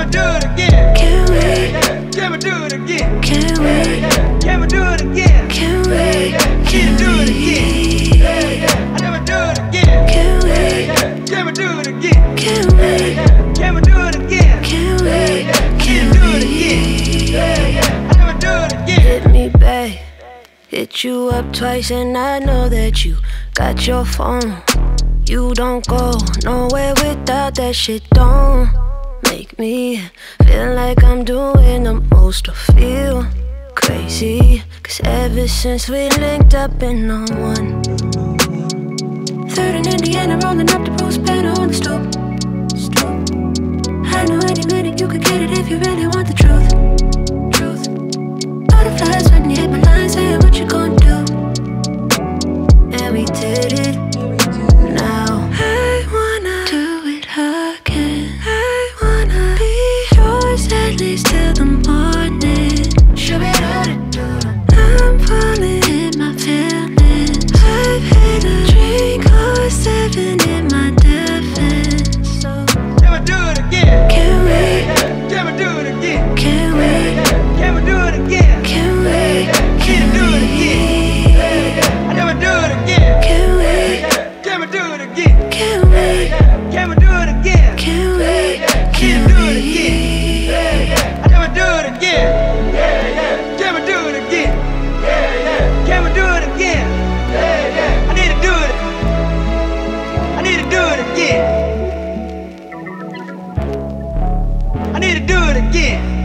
do it again? Can we? Can we do it again? Can we? Can we do it again? Can we? Can we do it again? I never do it again. Can we? Can we do it again? Can we? Can we do it again? Can we? Can we do it again? I never do it again. Hit me back. Hit you up twice and I know that you got your phone. You don't go nowhere without that shit. Don't make me feel like I'm doing the most or feel crazy. Cause ever since we linked up in on one, Third in Indiana, rolling up the Bruce Banner on the stoop. I know any minute you could get it if you really want the truth. Butterflies when you hit my line, saying what you gon' do. And we did it. Now I wanna do it again. I wanna be yours at least till the morning. I'm falling in my feelings. I've hit a drink or 7 in my defense. So Can we do it again? can we? Can we do it again? Can we? Can we do it again? Can we? Can we do it again? I never do it again. Can we? Can we do it again? Can we? Can we do it again? Can we? Can we do it again? I never do it again. Can we do it again? Can we do it again? I need to do it. I need to do it again. I need to do it again.